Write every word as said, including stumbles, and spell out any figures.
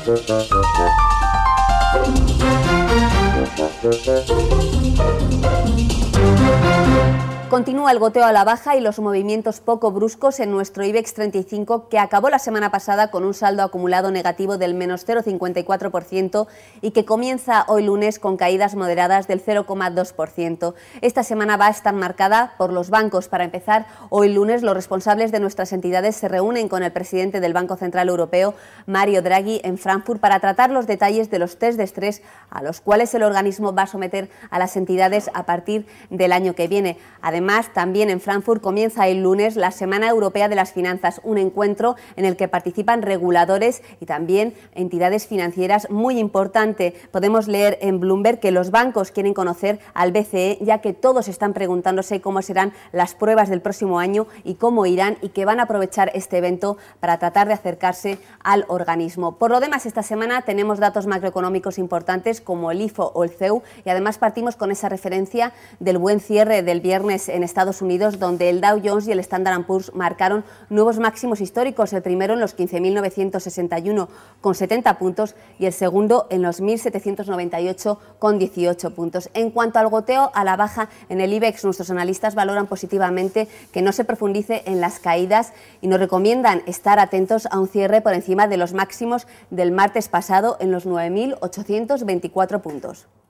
Continúa el goteo a la baja y los movimientos poco bruscos en nuestro IBEX treinta y cinco, que acabó la semana pasada con un saldo acumulado negativo del menos cero coma cincuenta y cuatro por ciento y que comienza hoy lunes con caídas moderadas del cero coma dos por ciento. Esta semana va a estar marcada por los bancos. Para empezar, hoy lunes los responsables de nuestras entidades se reúnen con el presidente del Banco Central Europeo, Mario Draghi, en Frankfurt para tratar los detalles de los test de estrés a los cuales el organismo va a someter a las entidades a partir del año que viene. Además, Además, también en Frankfurt comienza el lunes la Semana Europea de las Finanzas, un encuentro en el que participan reguladores y también entidades financieras muy importante. Podemos leer en Bloomberg que los bancos quieren conocer al B C E, ya que todos están preguntándose cómo serán las pruebas del próximo año y cómo irán, y que van a aprovechar este evento para tratar de acercarse al organismo. Por lo demás, esta semana tenemos datos macroeconómicos importantes como el I F O o el C E U, y además partimos con esa referencia del buen cierre del viernes en Estados Unidos, donde el Dow Jones y el Standard and Poor's marcaron nuevos máximos históricos, el primero en los quince mil novecientos sesenta y uno con setenta puntos y el segundo en los mil setecientos noventa y ocho con dieciocho puntos. En cuanto al goteo a la baja en el IBEX, nuestros analistas valoran positivamente que no se profundice en las caídas y nos recomiendan estar atentos a un cierre por encima de los máximos del martes pasado en los nueve mil ochocientos veinticuatro puntos.